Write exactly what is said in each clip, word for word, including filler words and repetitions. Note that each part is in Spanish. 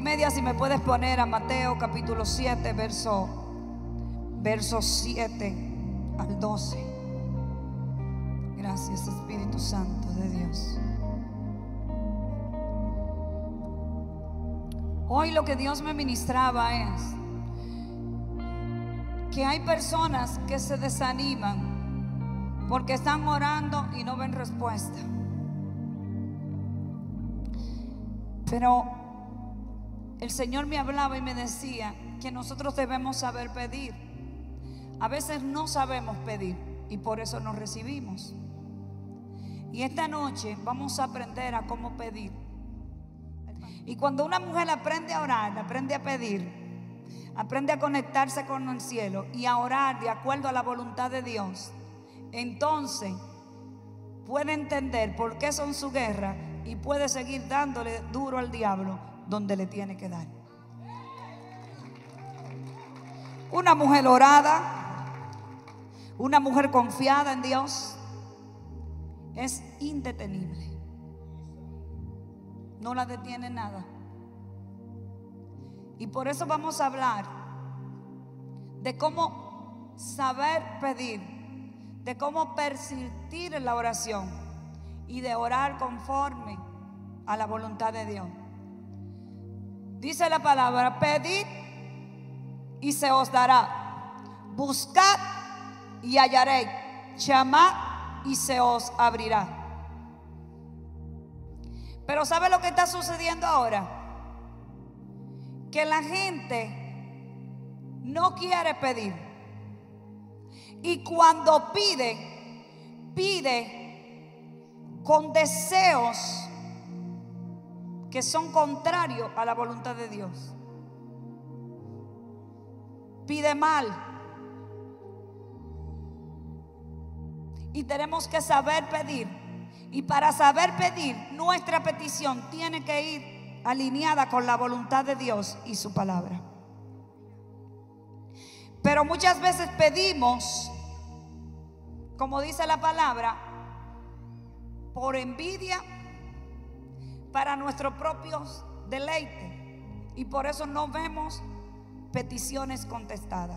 y media, si me puedes poner a Mateo capítulo siete, verso, verso siete al doce. Gracias, Espíritu Santo de Dios. Hoy lo que Dios me ministraba es que hay personas que se desaniman porque están orando y no ven respuesta. Pero el Señor me hablaba y me decía que nosotros debemos saber pedir. A veces no sabemos pedir y por eso no recibimos. Y esta noche vamos a aprender a cómo pedir. Y cuando una mujer aprende a orar, aprende a pedir, aprende a conectarse con el cielo y a orar de acuerdo a la voluntad de Dios, entonces puede entender por qué son su guerra y puede seguir dándole duro al diablo donde le tiene que dar. Una mujer orada, una mujer confiada en Dios, es indetenible. No la detiene nada. Y por eso vamos a hablar de cómo saber pedir, de cómo persistir en la oración y de orar conforme a la voluntad de Dios. Dice la palabra: pedid y se os dará, buscad y hallaréis, llamad y se os abrirá. Pero ¿sabe lo que está sucediendo ahora? Que la gente no quiere pedir. Y cuando pide, pide con deseos que son contrarios a la voluntad de Dios. Pide mal. Y tenemos que saber pedir. Y para saber pedir, nuestra petición tiene que ir alineada con la voluntad de Dios y su palabra. Pero muchas veces pedimos, como dice la palabra, por envidia, para nuestros propios deleites, y por eso no vemos peticiones contestadas.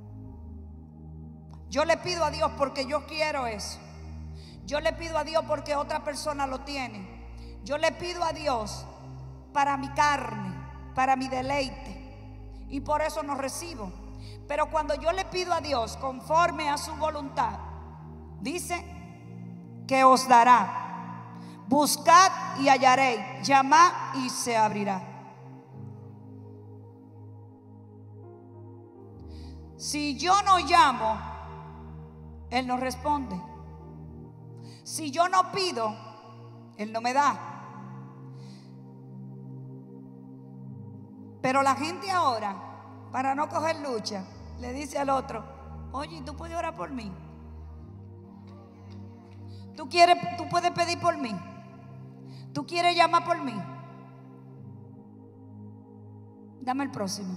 Yo le pido a Dios porque yo quiero eso. Yo le pido a Dios porque otra persona lo tiene. Yo le pido a Dios para mi carne, para mi deleite, y por eso no recibo. Pero cuando yo le pido a Dios conforme a su voluntad, dice que os dará. Buscad y hallaréis, llamad y se abrirá. Si yo no llamo, Él no responde. Si yo no pido, Él no me da. Pero la gente ahora, para no coger lucha, le dice al otro: oye, ¿tú puedes orar por mí? ¿Tú quieres, tú puedes pedir por mí? ¿Tú quieres llamar por mí? Dame el próximo.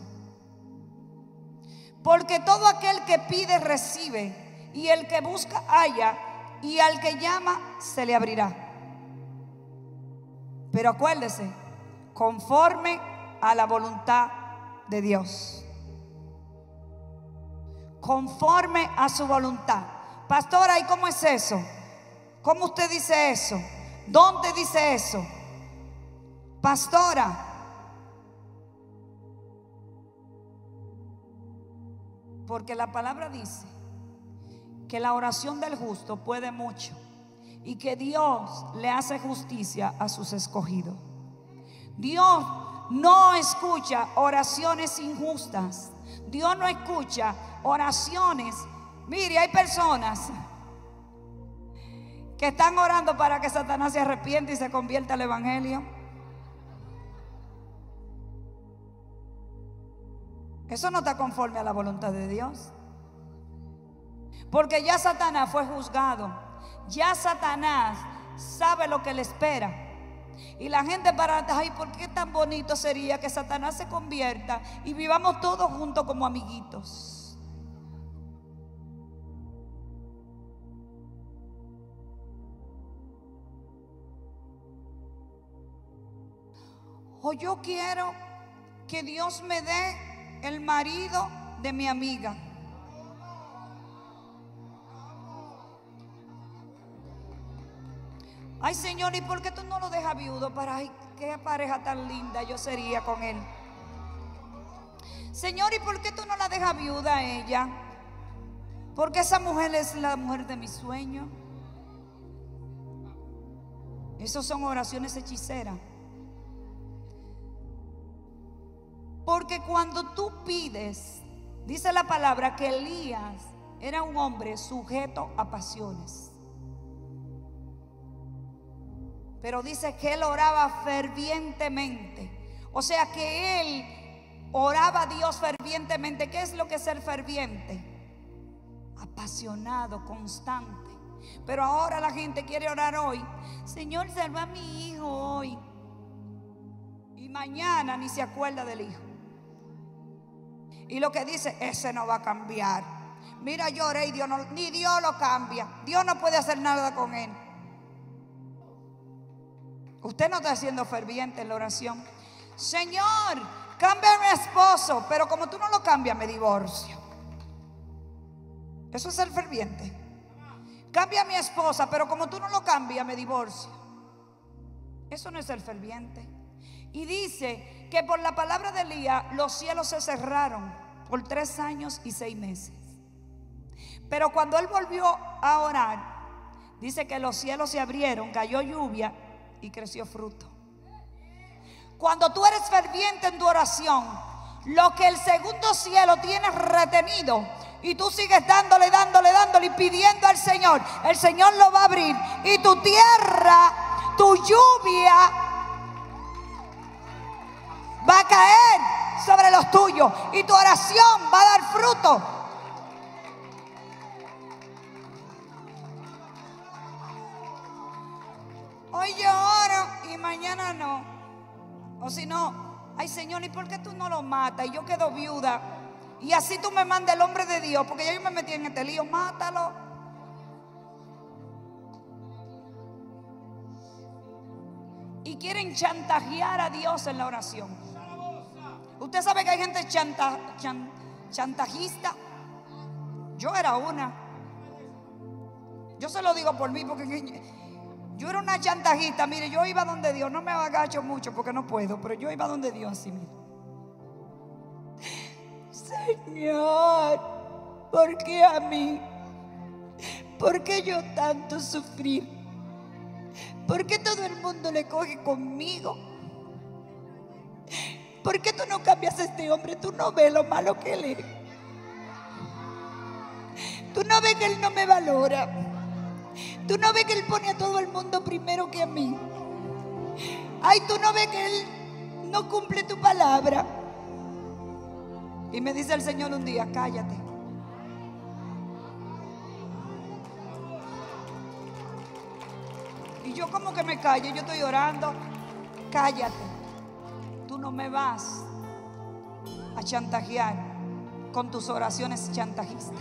Porque todo aquel que pide recibe, y el que busca halla, y al que llama se le abrirá. Pero acuérdese, conforme a la voluntad de Dios, conforme a su voluntad. Pastora, ¿y cómo es eso? ¿Cómo usted dice eso? ¿Dónde dice eso? Pastora, porque la palabra dice que la oración del justo puede mucho y que Dios le hace justicia a sus escogidos. Dios no escucha oraciones injustas. Dios no escucha oraciones. Mire, hay personas que están orando para que Satanás se arrepienta y se convierta al evangelio. Eso no está conforme a la voluntad de Dios. Porque ya Satanás fue juzgado. Ya Satanás sabe lo que le espera. Y la gente para, ay, ¿por qué tan bonito sería que Satanás se convierta y vivamos todos juntos como amiguitos? O yo quiero que Dios me dé el marido de mi amiga. Ay, Señor, ¿y por qué tú no lo dejas viudo? Para, ay, qué pareja tan linda yo sería con él. Señor, ¿y por qué tú no la dejas viuda a ella? Porque esa mujer es la mujer de mi sueño. Esas son oraciones hechiceras. Porque cuando tú pides, dice la palabra que Elías era un hombre sujeto a pasiones. Pero dice que él oraba fervientemente. O sea que él oraba a Dios fervientemente. ¿Qué es lo que es ser ferviente? Apasionado, constante. Pero ahora la gente quiere orar hoy: Señor, salva a mi hijo hoy. Y mañana ni se acuerda del hijo. Y lo que dice, ese no va a cambiar. Mira, yo oré y Dios no, ni Dios lo cambia. Dios no puede hacer nada con él. Usted no está siendo ferviente en la oración. Señor, cambia a mi esposo, pero como tú no lo cambias, me divorcio. Eso es ser ferviente. Cambia a mi esposa, pero como tú no lo cambias, me divorcio. Eso no es ser ferviente. Y dice que por la palabra de Elías los cielos se cerraron por tres años y seis meses. Pero cuando él volvió a orar, dice que los cielos se abrieron, cayó lluvia y creció fruto. Cuando tú eres ferviente en tu oración, lo que el segundo cielo tiene retenido, y tú sigues dándole, dándole, dándole y pidiendo al Señor, el Señor lo va a abrir. Y tu tierra, tu lluvia va a caer sobre los tuyos, y tu oración va a dar fruto. Hoy yo oro y mañana no. O si no, ay, Señor, ¿y por qué tú no lo matas? Y yo quedo viuda. Y así tú me mandas el hombre de Dios, porque ya yo me metí en este lío. Mátalo. Y quieren chantajear a Dios en la oración. Usted sabe que hay gente chanta, chan, chantajista. Yo era una. Yo se lo digo por mí, porque yo era una chantajista. Mire, yo iba donde Dios. No me agacho mucho porque no puedo, pero yo iba donde Dios así, mire. Señor, ¿por qué a mí? ¿Por qué yo tanto sufrir? ¿Por qué todo el mundo le coge conmigo? ¿Por qué tú no cambias a este hombre? Tú no ves lo malo que él es. Tú no ves que él no me valora. Tú no ves que él pone a todo el mundo primero que a mí. Ay, tú no ves que él no cumple tu palabra. Y me dice el Señor un día: cállate. Y yo como que me callo, yo estoy orando. Cállate. Tú no me vas a chantajear con tus oraciones chantajistas.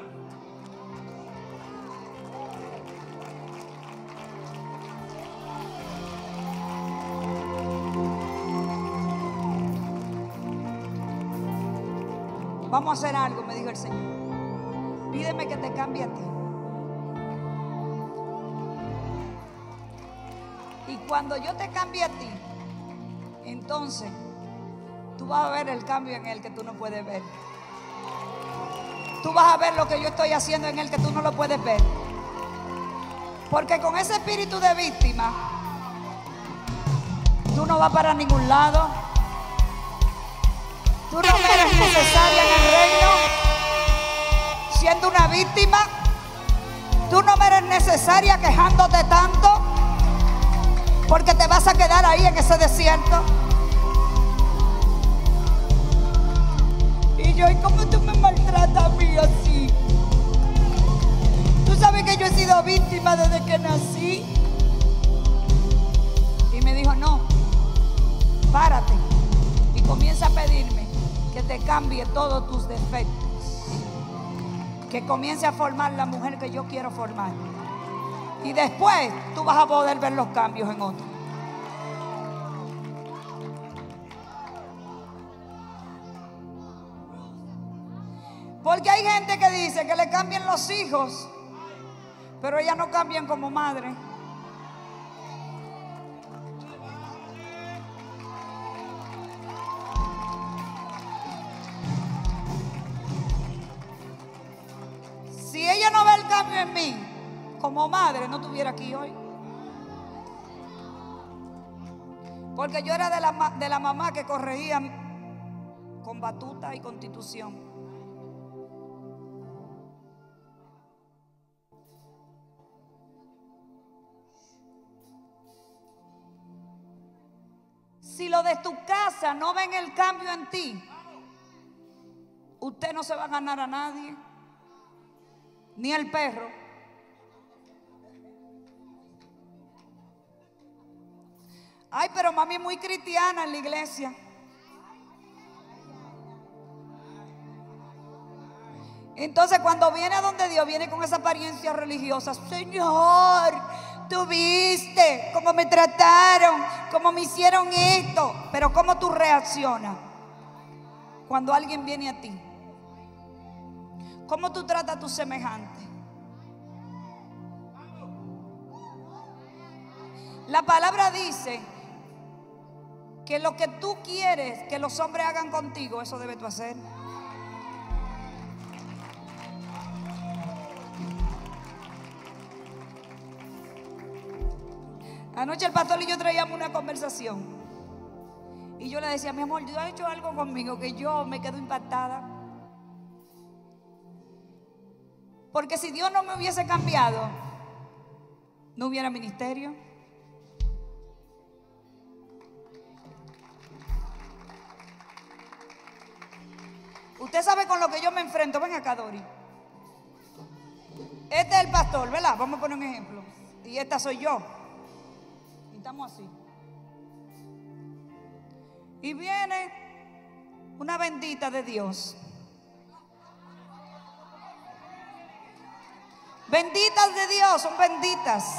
Vamos a hacer algo, me dijo el Señor. Pídeme que te cambie a ti. Y cuando yo te cambie a ti, entonces tú vas a ver el cambio en él que tú no puedes ver. Tú vas a ver lo que yo estoy haciendo en él que tú no lo puedes ver. Porque con ese espíritu de víctima, tú no vas para ningún lado. Tú no eres necesaria en el reino siendo una víctima. Tú no eres necesaria quejándote tanto, porque te vas a quedar ahí en ese desierto. Y yo, ¿y cómo tú me maltratas a mí así? Tú sabes que yo he sido víctima desde que nací. Y me dijo: no, párate y comienza a pedirme que te cambie todos tus defectos, que comience a formar la mujer que yo quiero formar, y después tú vas a poder ver los cambios en otro. Porque hay gente que dice que le cambian los hijos, pero ellas no cambian como madre. Si ella no ve el cambio en mí como madre, no estuviera aquí hoy. Porque yo era de la, de la mamá que corregía con batuta y constitución. Si lo de tu casa no ven el cambio en ti, usted no se va a ganar a nadie, ni el perro. Ay, pero mami es muy cristiana en la iglesia. Entonces cuando viene a donde Dios, viene con esa apariencia religiosa. Señor, tú viste cómo me trataron, cómo me hicieron esto. Pero ¿cómo tú reaccionas cuando alguien viene a ti? ¿Cómo tú tratas a tus semejantes? La palabra dice que lo que tú quieres que los hombres hagan contigo, eso debes tú hacer. Anoche el pastor y yo traíamos una conversación y yo le decía, mi amor, Dios ha hecho algo conmigo que yo me quedo impactada. Porque si Dios no me hubiese cambiado, no hubiera ministerio. Usted sabe con lo que yo me enfrento. Ven acá, Dori. Este es el pastor, ¿verdad? Vamos a poner un ejemplo. Y esta soy yo. Y estamos así. Y viene una bendita de Dios. Benditas de Dios, son benditas.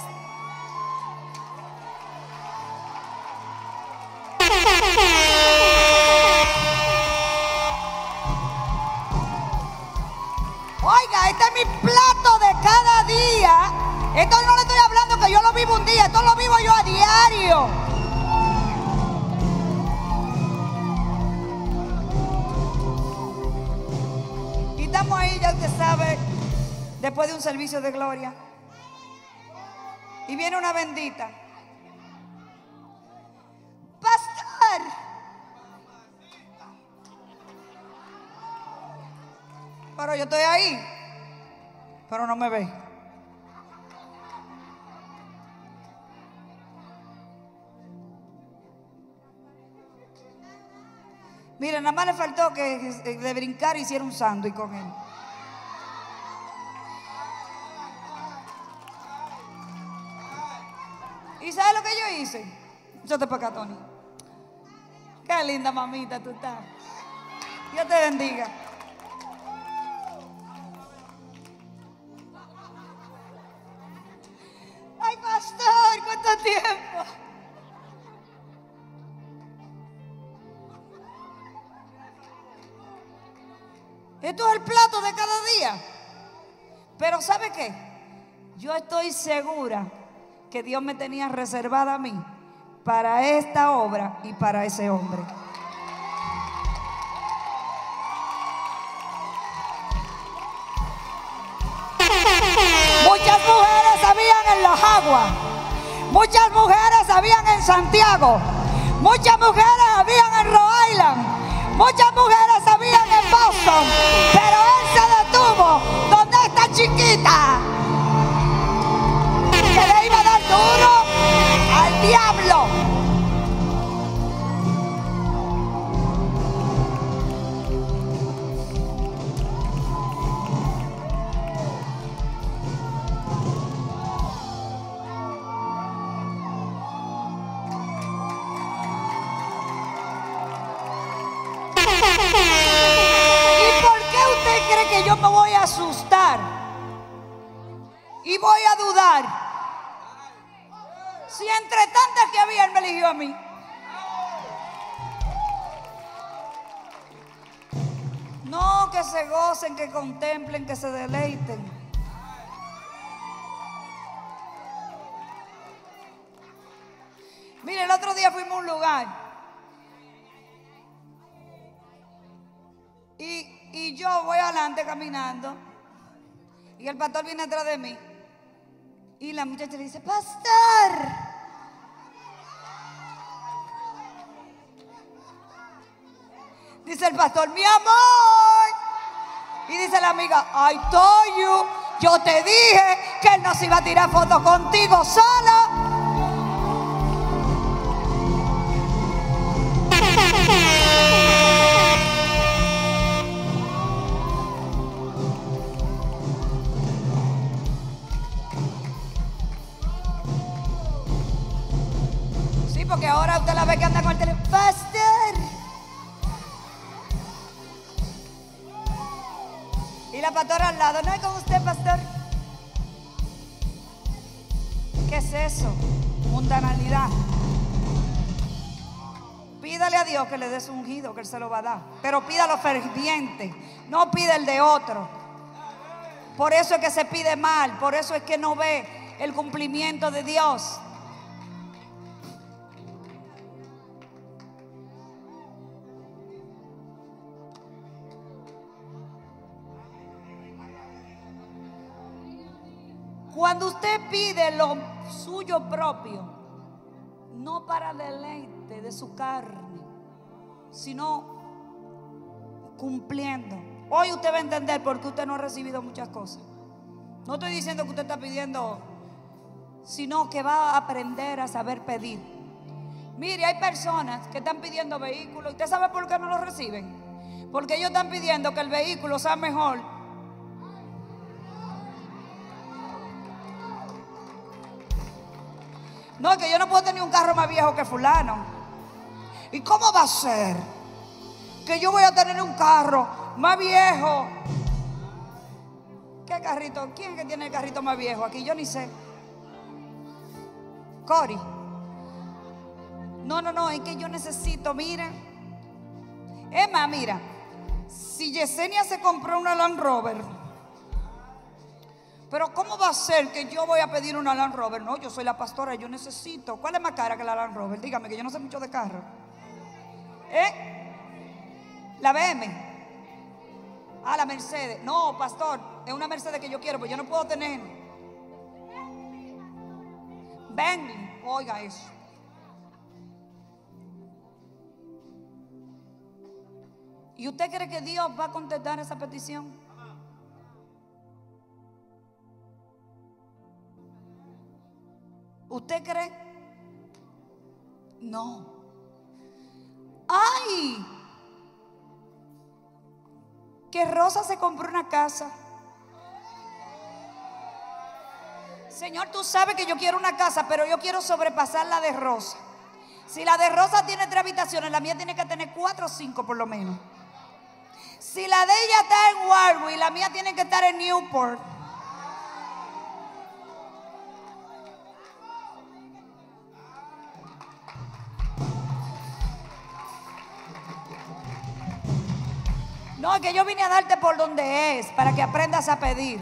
Oiga, este es mi plato de cada día. Esto no le estoy hablando que yo lo vivo un día, esto lo vivo yo a diario. Y estamos ahí, ya usted sabe, después de un servicio de gloria. Y viene una bendita. Pastor, pero yo estoy ahí, pero no me ve. Mira, nada más le faltó que de brincar hiciera un sándwich con él. ¿Y sabes lo que yo hice? Yo te para acá, Tony. Qué linda mamita tú estás. Dios te bendiga. Ay, pastor, ¿cuánto tiempo? Esto es el plato de cada día. Pero ¿sabe qué? Yo estoy segura que Dios me tenía reservada a mí para esta obra y para ese hombre. Muchas mujeres habían en Las Aguas, muchas mujeres habían en Santiago, muchas mujeres habían en Rhode Island, muchas mujeres habían en Boston, pero él se detuvo donde esta chiquita que le iba a dar duro al diablo. ¿Y por qué usted cree que yo me voy a asustar y voy a dudar? Si entre tantas que había, él me eligió a mí. No, que que se gocen, que contemplen, que se deleiten. Mire, el otro día fuimos a un lugar y, y yo voy adelante caminando y el pastor viene atrás de mí y la muchacha le dice: pastor. Dice el pastor: mi amor. Y dice la amiga: I told you, yo te dije que él no se iba a tirar fotos contigo sola. Sí, porque ahora usted la ve que anda con el teléfono. Pastor. Y la pastora al lado: no es con usted, pastor. ¿Qué es eso? Mundanalidad. Pídale a Dios que le dé su ungido, que Él se lo va a dar. Pero pídalo ferviente, no pide el de otro. Por eso es que se pide mal, por eso es que no ve el cumplimiento de Dios. Cuando usted pide lo suyo propio, no para deleite de su carne, sino cumpliendo. Hoy usted va a entender por qué usted no ha recibido muchas cosas. No estoy diciendo que usted está pidiendo, sino que va a aprender a saber pedir. Mire, hay personas que están pidiendo vehículos. ¿Usted sabe por qué no los reciben? Porque ellos están pidiendo que el vehículo sea mejor. No, que yo no puedo tener un carro más viejo que fulano. ¿Y cómo va a ser que yo voy a tener un carro más viejo? ¿Qué carrito? ¿Quién es que tiene el carrito más viejo aquí? Yo ni sé. Cory. No, no, no, es que yo necesito, mira. Emma, mira, si Yesenia se compró una Land Rover, pero ¿cómo va a ser que yo voy a pedir una Land Rover? No, yo soy la pastora, yo necesito. ¿Cuál es más cara que la Land Rover? Dígame, que yo no sé mucho de carro. ¿Eh? La B M. Ah, la Mercedes. No, pastor, es una Mercedes que yo quiero, pero yo no puedo tener. Bentley, oiga eso. ¿Y usted cree que Dios va a contestar esa petición? ¿Usted cree? No. ¡Ay! Que Rosa se compró una casa. Señor, tú sabes que yo quiero una casa, pero yo quiero sobrepasar la de Rosa. Si la de Rosa tiene tres habitaciones, la mía tiene que tener cuatro o cinco por lo menos. Si la de ella está en Warwick, la mía tiene que estar en Newport. No, que yo vine a darte por donde es, para que aprendas a pedir.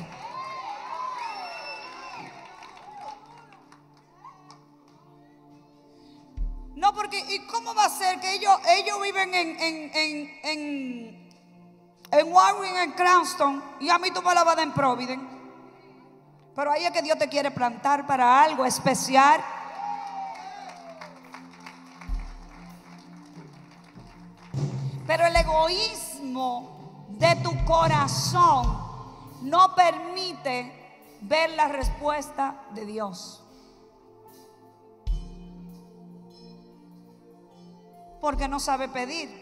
No, porque ¿y cómo va a ser que ellos, ellos viven en, en, en, en, en Warwick, en Cranston, y a mí tú me la vas a dar en Providence? Pero ahí es que Dios te quiere plantar para algo especial. Pero el egoísmo de tu corazón no permite ver la respuesta de Dios. Porque no sabe pedir.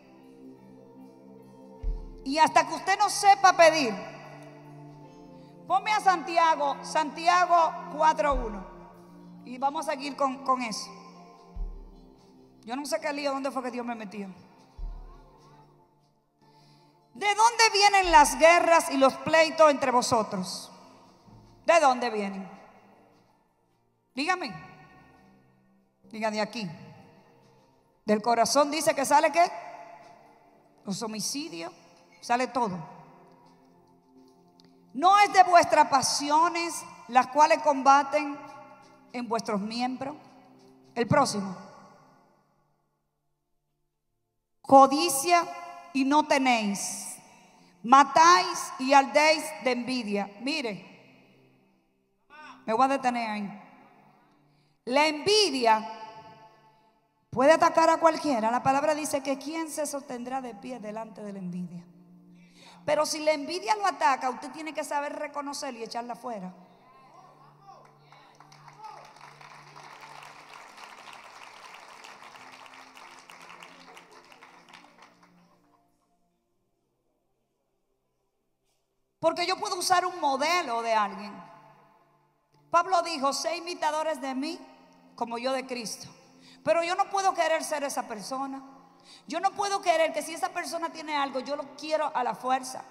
Y hasta que usted no sepa pedir, ponme a Santiago, Santiago cuatro uno. Y vamos a seguir con, con eso. Yo no sé qué lío, dónde fue que Dios me metió. ¿De dónde vienen las guerras y los pleitos entre vosotros? ¿De dónde vienen? Dígame. Diga, de aquí. Del corazón dice que sale ¿qué? Los homicidios, sale todo. No es de vuestras pasiones las cuales combaten en vuestros miembros. El próximo. Codicia y no tenéis. Matáis y ardéis de envidia. Mire, me voy a detener ahí. La envidia puede atacar a cualquiera. La palabra dice que ¿quién se sostendrá de pie delante de la envidia? Pero si la envidia lo ataca, usted tiene que saber reconocerla y echarla fuera. Porque yo puedo usar un modelo de alguien. Pablo dijo, sé imitadores de mí como yo de Cristo. Pero yo no puedo querer ser esa persona. Yo no puedo querer que si esa persona tiene algo, yo lo quiero a la fuerza.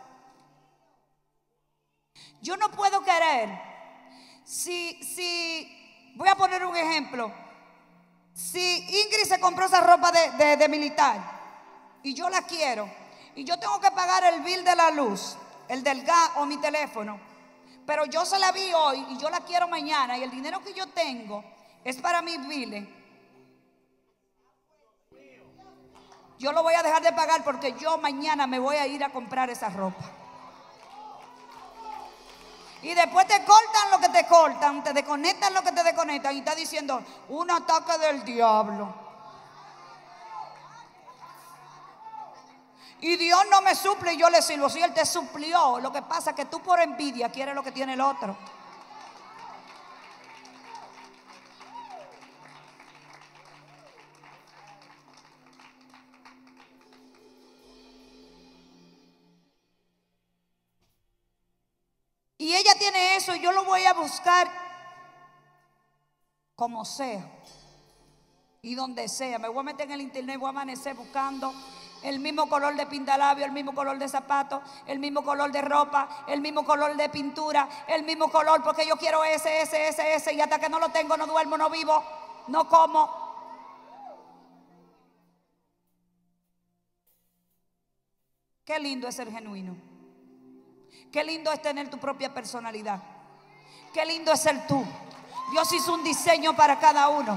Yo no puedo querer, si, si, voy a poner un ejemplo. Si Ingrid se compró esa ropa de, de, de militar y yo la quiero, y yo tengo que pagar el bill de la luz, el del gas o mi teléfono, pero yo se la vi hoy y yo la quiero mañana y el dinero que yo tengo es para mis biles, yo lo voy a dejar de pagar porque yo mañana me voy a ir a comprar esa ropa. Y después te cortan lo que te cortan, te desconectan lo que te desconectan y está diciendo un ataque del diablo. Y Dios no me suple y yo le sirvo. Si Él te suplió, lo que pasa es que tú por envidia quieres lo que tiene el otro. Y ella tiene eso y yo lo voy a buscar como sea y donde sea. Me voy a meter en el internet, voy a amanecer buscando el mismo color de pintalabio, el mismo color de zapatos, el mismo color de ropa, el mismo color de pintura, el mismo color, porque yo quiero ese, ese, ese, ese, y hasta que no lo tengo no duermo, no vivo, no como. Qué lindo es ser genuino. Qué lindo es tener tu propia personalidad. Qué lindo es ser tú. Dios hizo un diseño para cada uno.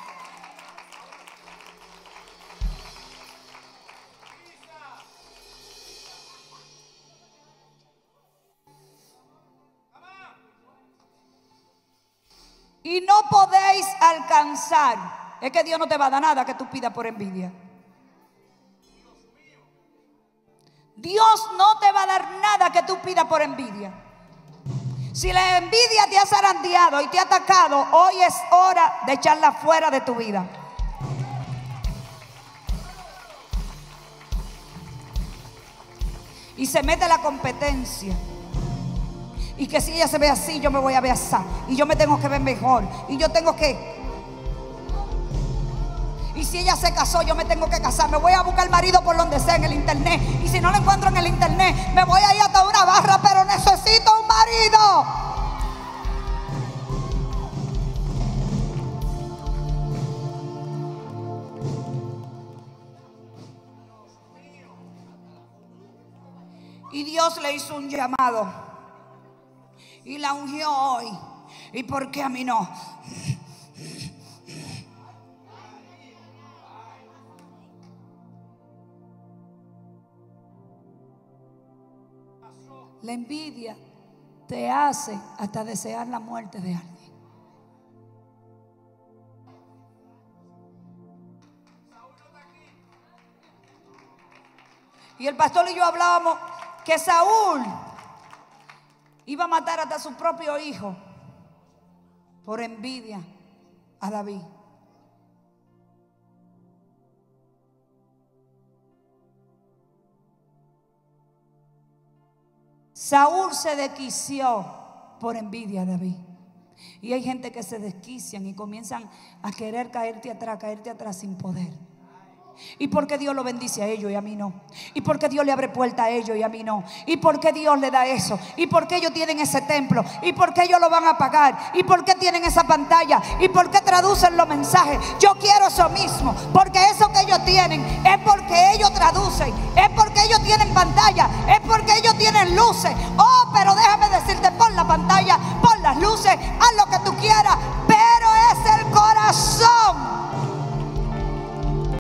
Y no podéis alcanzar. Es que Dios no te va a dar nada que tú pidas por envidia. Dios no te va a dar nada que tú pidas por envidia. Si la envidia te ha zarandeado y te ha atacado, hoy es hora de echarla fuera de tu vida. Y se mete la competencia. Y que si ella se ve así, yo me voy a ver así. Y yo me tengo que ver mejor. Y yo tengo que... Y si ella se casó, yo me tengo que casar. Me voy a buscar marido por donde sea en el internet. Y si no lo encuentro en el internet, me voy a ir hasta una barra, pero necesito un marido. Y Dios le hizo un llamado. Y la ungió hoy. ¿Y por qué a mí no? La envidia te hace hasta desear la muerte de alguien. Y el pastor y yo hablábamos que Saúl iba a matar hasta su propio hijo por envidia a David. Saúl se desquició por envidia a David. Y hay gente que se desquician y comienzan a querer caerte atrás, caerte atrás sin poder. ¿Y por qué Dios lo bendice a ellos y a mí no? ¿Y por qué Dios le abre puerta a ellos y a mí no? ¿Y por qué Dios le da eso? ¿Y por qué ellos tienen ese templo? ¿Y por qué ellos lo van a pagar? ¿Y por qué tienen esa pantalla? ¿Y por qué traducen los mensajes? Yo quiero eso mismo, porque eso que ellos tienen es porque ellos traducen, es porque ellos tienen pantalla, es porque ellos tienen tienen luces. Oh, pero déjame decirte, pon la pantalla, pon las luces,